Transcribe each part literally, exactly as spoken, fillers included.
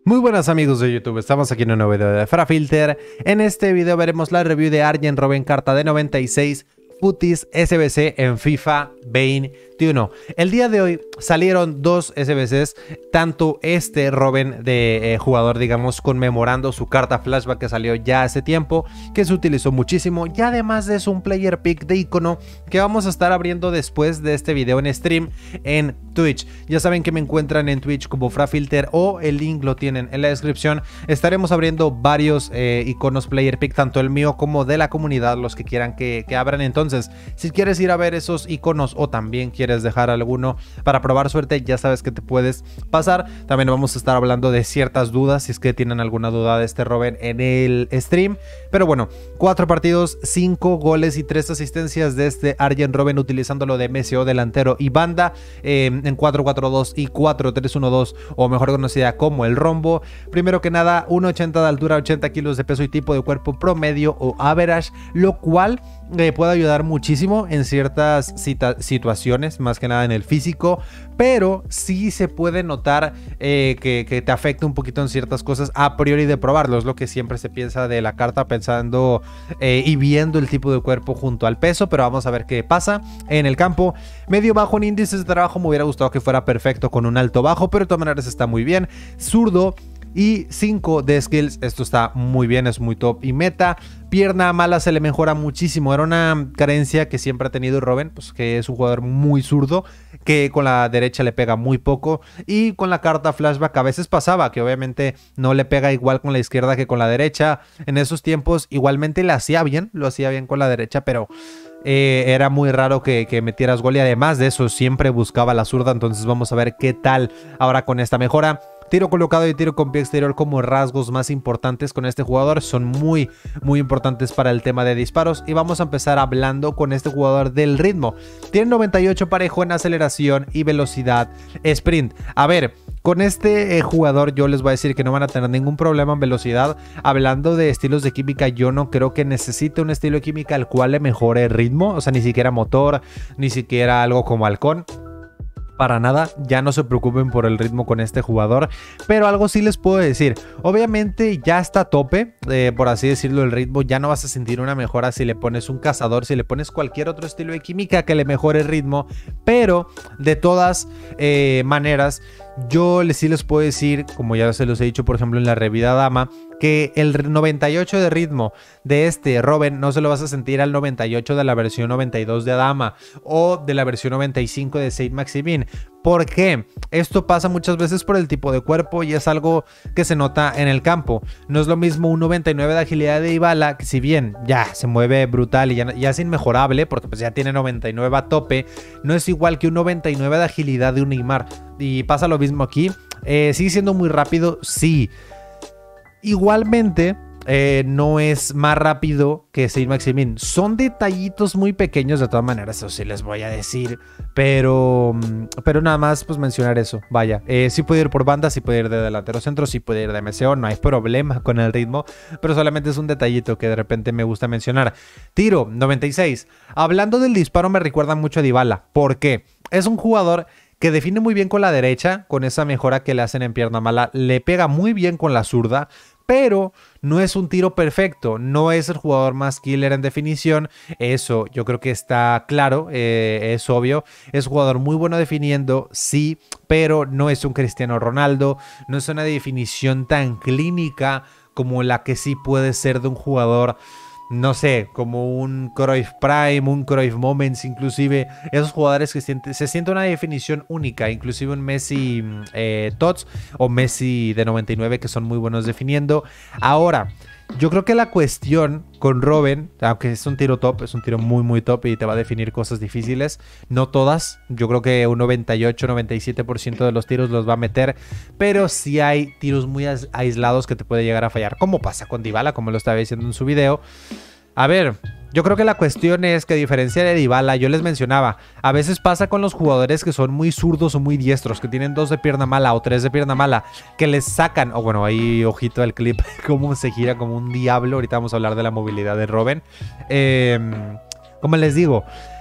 Muy buenas amigos de YouTube, estamos aquí en un nuevo video de Frafilter. En este video veremos la review de Arjen Robben, carta de noventa y seis, Futis S B C en FIFA veintiuno. El día de hoy salieron dos S B Cs, tanto este Robben de eh, jugador, digamos, conmemorando su carta flashback que salió ya hace tiempo, que se utilizó muchísimo, y además de eso un player pick de icono que vamos a estar abriendo después de este video en stream en Twitch. Ya saben que me encuentran en Twitch como Frafilter o el link lo tienen en la descripción. Estaremos abriendo varios eh, iconos player pick, tanto el mío como de la comunidad, los que quieran que, que abran. Entonces, si quieres ir a ver esos iconos o también quieres dejar alguno para probar suerte, ya sabes que te puedes pasar. También vamos a estar hablando de ciertas dudas, si es que tienen alguna duda de este Robben en el stream. Pero bueno, cuatro partidos, cinco goles y tres asistencias de este Arjen Robben, utilizándolo de M C O, delantero y banda, eh, en cuatro cuatro dos y cuatro tres uno dos, o mejor conocida como el rombo. Primero que nada, uno ochenta de altura, ochenta kilos de peso y tipo de cuerpo promedio o average, lo cual eh, puede ayudar muchísimo en ciertas situaciones, más que nada en el físico, pero sí se puede notar eh, que, que te afecta un poquito en ciertas cosas a priori de probarlo. Es lo que siempre se piensa de la carta, pensando eh, y viendo el tipo de cuerpo junto al peso, pero vamos a ver qué pasa en el campo. Medio bajo en índices de trabajo, me hubiera gustado que fuera perfecto con un alto bajo, pero de todas maneras está muy bien. Zurdo y cinco de skills, esto está muy bien, es muy top y meta. Pierna mala se le mejora muchísimo, era una carencia que siempre ha tenido Robben, pues que es un jugador muy zurdo, que con la derecha le pega muy poco, y con la carta flashback a veces pasaba que obviamente no le pega igual con la izquierda que con la derecha. En esos tiempos igualmente le hacía bien, lo hacía bien con la derecha, pero eh, era muy raro que, que metieras gol, y además de eso siempre buscaba la zurda. Entonces vamos a ver qué tal ahora con esta mejora. Tiro colocado y tiro con pie exterior como rasgos más importantes con este jugador, son muy muy importantes para el tema de disparos. Y vamos a empezar hablando con este jugador del ritmo. Tiene noventa y ocho parejo en aceleración y velocidad sprint. A ver, con este eh, jugador yo les voy a decir que no van a tener ningún problema en velocidad. Hablando de estilos de química, yo no creo que necesite un estilo de química al cual le mejore el ritmo, o sea, ni siquiera motor, ni siquiera algo como halcón. Para nada, ya no se preocupen por el ritmo con este jugador, pero algo sí les puedo decir, obviamente ya está a tope, eh, por así decirlo, el ritmo. Ya no vas a sentir una mejora si le pones un cazador, si le pones cualquier otro estilo de química que le mejore el ritmo, pero de todas eh, maneras, yo les, sí les puedo decir, como ya se los he dicho por ejemplo en la revida Dama, que el noventa y ocho de ritmo de este Robben no se lo vas a sentir al noventa y ocho de la versión noventa y dos de Adama o de la versión noventa y cinco de Saint Maximin. ¿Por qué? Esto pasa muchas veces por el tipo de cuerpo y es algo que se nota en el campo. No es lo mismo un noventa y nueve de agilidad de Dybala, que si bien ya se mueve brutal y ya, ya es inmejorable porque pues ya tiene noventa y nueve a tope, no es igual que un noventa y nueve de agilidad de un Neymar. Y pasa lo mismo aquí. Eh, sigue siendo muy rápido, sí. Igualmente, eh, no es más rápido que Saint Maximin. Son detallitos muy pequeños, de todas maneras, eso sí les voy a decir. Pero, pero nada más pues mencionar eso. Vaya, eh, sí puede ir por banda, sí puede ir de delantero centro, sí puede ir de M C O, no hay problema con el ritmo. Pero solamente es un detallito que de repente me gusta mencionar. Tiro, noventa y seis. Hablando del disparo, me recuerda mucho a Dybala. ¿Por qué? Es un jugador que define muy bien con la derecha, con esa mejora que le hacen en pierna mala, le pega muy bien con la zurda, pero no es un tiro perfecto, no es el jugador más killer en definición. Eso yo creo que está claro, eh, es obvio. Es un jugador muy bueno definiendo, sí, pero no es un Cristiano Ronaldo, no es una definición tan clínica como la que sí puede ser de un jugador, no sé, como un Cruyff Prime, un Cruyff Moments, inclusive esos jugadores que siente, se siente una definición única, inclusive un Messi eh, Tots o Messi de noventa y nueve, que son muy buenos definiendo. Ahora, yo creo que la cuestión con Robben, aunque es un tiro top, es un tiro muy muy top y te va a definir cosas difíciles, no todas, yo creo que un noventa y ocho, noventa y siete por ciento de los tiros los va a meter, pero sí hay tiros muy aislados que te puede llegar a fallar, como pasa con Dybala, como lo estaba diciendo en su video. A ver, yo creo que la cuestión es que, a diferencia de Dybala, yo les mencionaba, a veces pasa con los jugadores que son muy zurdos o muy diestros, que tienen dos de pierna mala o tres de pierna mala, que les sacan, o oh, bueno, ahí ojito al clip, cómo se gira como un diablo. Ahorita vamos a hablar de la movilidad de Robben. Eh, como les digo,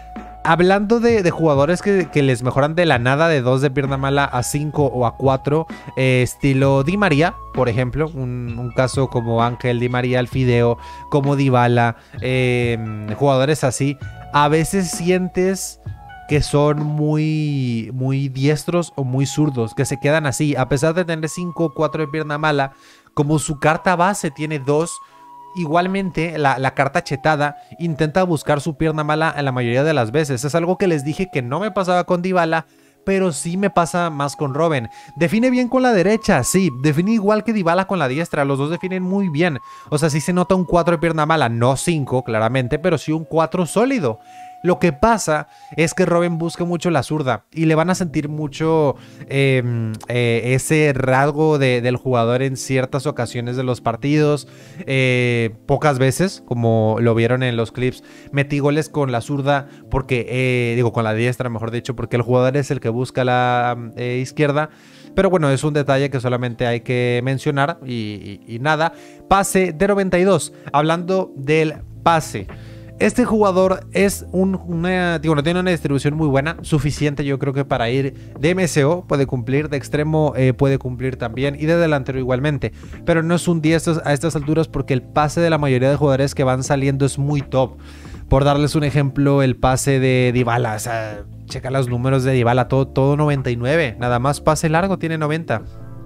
Hablando de, de jugadores que, que les mejoran de la nada de dos de pierna mala a cinco o a cuatro, eh, estilo Di María, por ejemplo, un, un caso como Ángel Di María, el Fideo, como Dybala, eh, jugadores así, a veces sientes que son muy, muy diestros o muy zurdos, que se quedan así, a pesar de tener cinco o cuatro de pierna mala, como su carta base tiene dos. Igualmente, la, la carta chetada intenta buscar su pierna mala en la mayoría de las veces. Es algo que les dije que no me pasaba con Dybala, pero sí me pasa más con Robben. Define bien con la derecha, sí. Define igual que Dybala con la diestra. Los dos definen muy bien. O sea, sí se nota un cuatro de pierna mala, no cinco, claramente, pero sí un cuatro sólido. Lo que pasa es que Robben busca mucho la zurda y le van a sentir mucho eh, eh, ese rasgo de, del jugador en ciertas ocasiones de los partidos. Eh, pocas veces, como lo vieron en los clips, metí goles con la zurda porque, eh, digo, con la diestra, mejor dicho, porque el jugador es el que busca la eh, izquierda. Pero bueno, es un detalle que solamente hay que mencionar y, y, y nada. Pase de noventa y dos, hablando del pase. Este jugador es un, una, digo, no tiene una distribución muy buena, suficiente yo creo que para ir de M C O, puede cumplir, de extremo eh, puede cumplir también y de delantero igualmente, pero no es un diez a estas alturas porque el pase de la mayoría de jugadores que van saliendo es muy top. Por darles un ejemplo, el pase de Dybala, o sea, checa los números de Dybala, todo, todo noventa y nueve, nada más pase largo tiene noventa.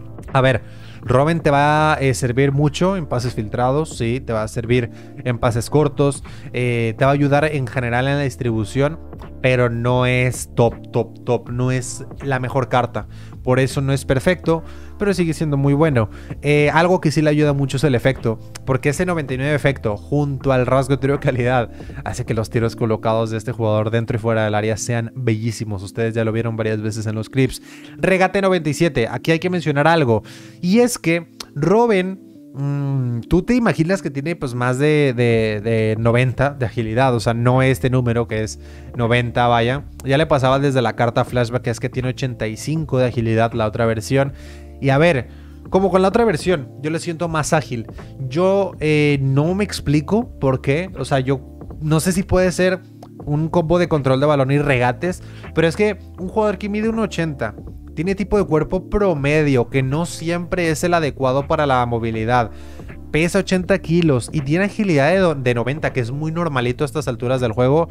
A ver, Robben te va a eh, servir mucho en pases filtrados, sí, te va a servir en pases cortos, eh, te va a ayudar en general en la distribución, pero no es top, top, top, no es la mejor carta. Por eso no es perfecto, pero sigue siendo muy bueno. Eh, algo que sí le ayuda mucho es el efecto, porque ese noventa y nueve efecto, junto al rasgo de tiro de calidad, hace que los tiros colocados de este jugador dentro y fuera del área sean bellísimos. Ustedes ya lo vieron varias veces en los clips. Regate noventa y siete, aquí hay que mencionar algo, y es que Robben, mmm, tú te imaginas que tiene pues más de, de, de noventa de agilidad, o sea, no este número que es noventa, vaya. Ya le pasaba desde la carta flashback, que es que tiene ochenta y cinco de agilidad la otra versión. Y a ver, como con la otra versión, yo le siento más ágil. Yo eh, no me explico por qué, o sea, yo no sé si puede ser un combo de control de balón y regates, pero es que un jugador que mide uno ochenta, tiene tipo de cuerpo promedio, que no siempre es el adecuado para la movilidad, pesa ochenta kilos y tiene agilidad de, de noventa, que es muy normalito a estas alturas del juego.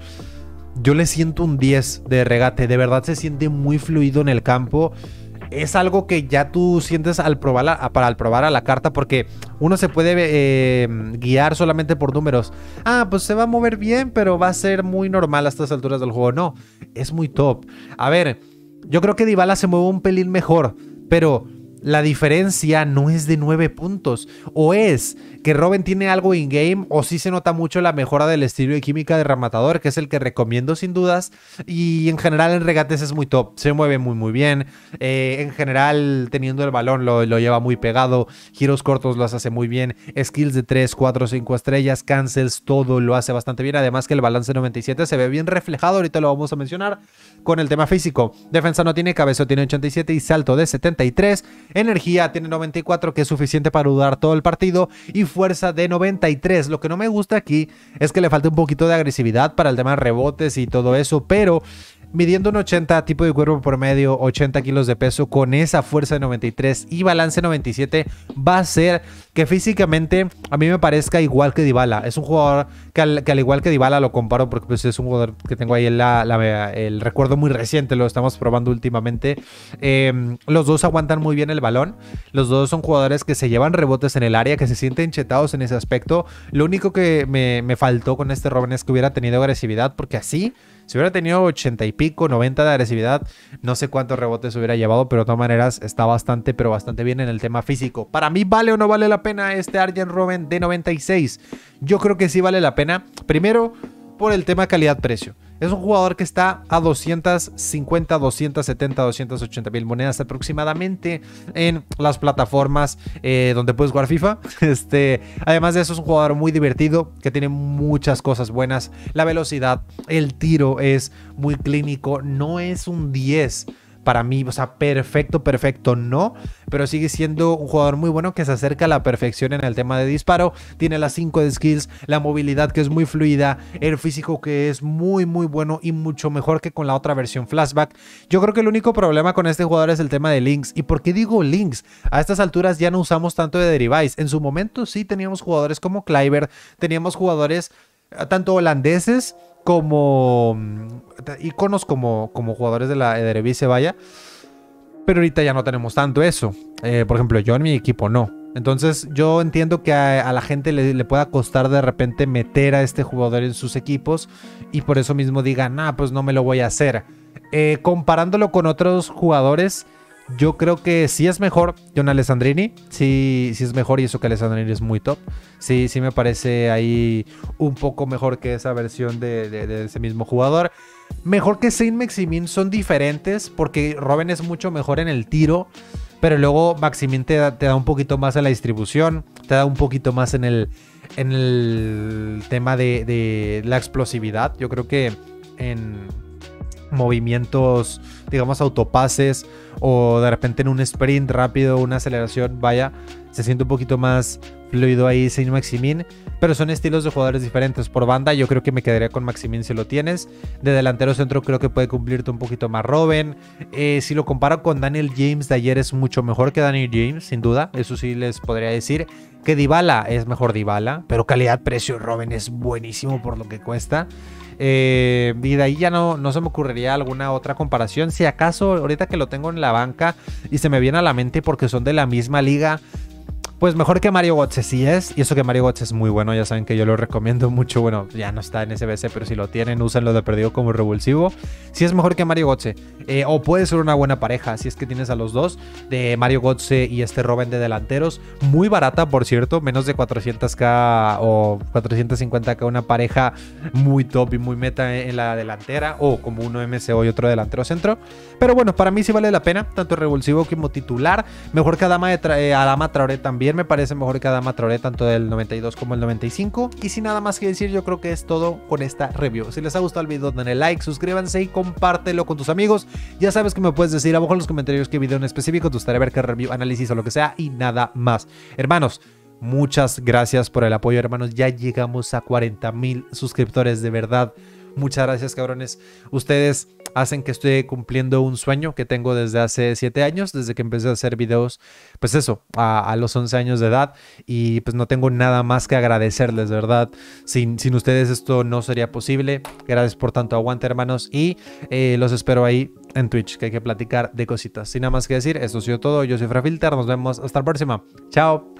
Yo le siento un diez de regate, de verdad se siente muy fluido en el campo. Es algo que ya tú sientes al probar la, para al probar a la carta, porque uno se puede eh, guiar solamente por números. Ah, pues se va a mover bien, pero va a ser muy normal a estas alturas del juego. No, es muy top. A ver, yo creo que Dybala se mueve un pelín mejor, pero la diferencia no es de nueve puntos. O es que Robben tiene algo in-game, o sí se nota mucho la mejora del estilo de química de rematador, que es el que recomiendo sin dudas. Y en general en regates es muy top, se mueve muy muy bien. Eh, en general teniendo el balón lo, lo lleva muy pegado, giros cortos los hace muy bien, skills de tres, cuatro, cinco estrellas, cancels, todo lo hace bastante bien. Además que el balance noventa y siete se ve bien reflejado, ahorita lo vamos a mencionar con el tema físico. Defensa no tiene, cabeza tiene ochenta y siete y salto de setenta y tres. Energía tiene noventa y cuatro, que es suficiente para dudar todo el partido, y fuerza de noventa y tres. Lo que no me gusta aquí es que le falta un poquito de agresividad para el tema de rebotes y todo eso, pero midiendo un ochenta, tipo de cuerpo promedio, ochenta kilos de peso, con esa fuerza de noventa y tres y balance noventa y siete, va a ser que físicamente a mí me parezca igual que Dybala. Es un jugador que al, que al igual que Dybala lo comparo porque pues, es un jugador que tengo ahí en la, la, el recuerdo muy reciente, lo estamos probando últimamente. Eh, los dos aguantan muy bien el balón, los dos son jugadores que se llevan rebotes en el área, que se sienten chetados en ese aspecto. Lo único que me, me faltó con este Robben es que hubiera tenido agresividad, porque así, si hubiera tenido ochenta y pico, noventa de agresividad, no sé cuántos rebotes hubiera llevado, pero de todas maneras está bastante, pero bastante bien en el tema físico. Para mí, ¿vale o no vale la pena este Arjen Robben de noventa y seis? Yo creo que sí vale la pena. Primero, por el tema calidad-precio. Es un jugador que está a doscientas cincuenta, doscientas setenta, doscientas ochenta mil monedas aproximadamente en las plataformas eh, donde puedes jugar FIFA. Este, además de eso, es un jugador muy divertido que tiene muchas cosas buenas. La velocidad, el tiro es muy clínico, no es un diez, para mí, o sea, perfecto, perfecto no, pero sigue siendo un jugador muy bueno que se acerca a la perfección en el tema de disparo. Tiene las cinco de skills, la movilidad que es muy fluida, el físico que es muy muy bueno y mucho mejor que con la otra versión flashback. Yo creo que el único problema con este jugador es el tema de links. ¿Y por qué digo links? A estas alturas ya no usamos tanto de Derivais. En su momento sí teníamos jugadores como Kleiber, teníamos jugadores tanto holandeses como íconos como, como jugadores de la Eredivisie, vaya. Pero ahorita ya no tenemos tanto eso. Eh, por ejemplo, yo en mi equipo no. Entonces yo entiendo que a, a la gente le, le pueda costar de repente meter a este jugador en sus equipos y por eso mismo digan, ah, pues no me lo voy a hacer. Eh, comparándolo con otros jugadores, yo creo que sí es mejor John Alessandrini, sí, sí es mejor, y eso que Alessandrini es muy top. Sí, sí me parece ahí un poco mejor que esa versión de, de, de ese mismo jugador. Mejor que Saint-Maximin, son diferentes porque Robben es mucho mejor en el tiro, pero luego Maximin te da, te da un poquito más en la distribución, te da un poquito más en el, en el tema de, de la explosividad. Yo creo que en movimientos, digamos, autopases o de repente en un sprint rápido, una aceleración, vaya, se siente un poquito más fluido ahí Saint-Maximin, pero son estilos de jugadores diferentes. Por banda yo creo que me quedaría con Maximin si lo tienes. De delantero centro creo que puede cumplirte un poquito más Robben. Eh, si lo comparo con Daniel James de ayer, es mucho mejor que Daniel James, sin duda. Eso sí les podría decir. Que Dybala es mejor Dybala, pero calidad-precio Robben es buenísimo por lo que cuesta. Eh, y de ahí ya no, no se me ocurriría alguna otra comparación. Si acaso ahorita que lo tengo en la banca y se me viene a la mente porque son de la misma liga, pues mejor que Mario Götze sí es. Y eso que Mario Götze es muy bueno, ya saben que yo lo recomiendo mucho. Bueno, ya no está en S B C, pero si lo tienen, úsenlo de perdido como revulsivo. Sí es mejor que Mario Götze. Eh, o puede ser una buena pareja, si es que tienes a los dos, de Mario Götze y este Robben de delanteros. Muy barata, por cierto, menos de cuatrocientos k o cuatrocientos cincuenta k, una pareja muy top y muy meta en la delantera. O como uno M C O y otro delantero centro. Pero bueno, para mí sí vale la pena, tanto revulsivo como titular. Mejor que Adama, de Tra eh, Adama Traoré también. Me parece mejor que Adama Traoré, tanto del noventa y dos como el noventa y cinco. Y sin nada más que decir, yo creo que es todo con esta review. Si les ha gustado el video, denle like, suscríbanse y compártelo con tus amigos. Ya sabes que me puedes decir abajo en los comentarios qué video en específico te gustaría ver, qué review, análisis o lo que sea, y nada más. Hermanos, muchas gracias por el apoyo, hermanos. Ya llegamos a cuarenta mil suscriptores, de verdad. Muchas gracias, cabrones. Ustedes hacen que estoy cumpliendo un sueño que tengo desde hace siete años, desde que empecé a hacer videos, pues eso, a, a los once años de edad. Y pues no tengo nada más que agradecerles, de verdad. Sin, sin ustedes esto no sería posible. Gracias por tanto aguante, hermanos. Y eh, los espero ahí en Twitch, que hay que platicar de cositas. Sin nada más que decir, esto ha sido todo. Yo soy Frafilter. Nos vemos hasta la próxima. Chao.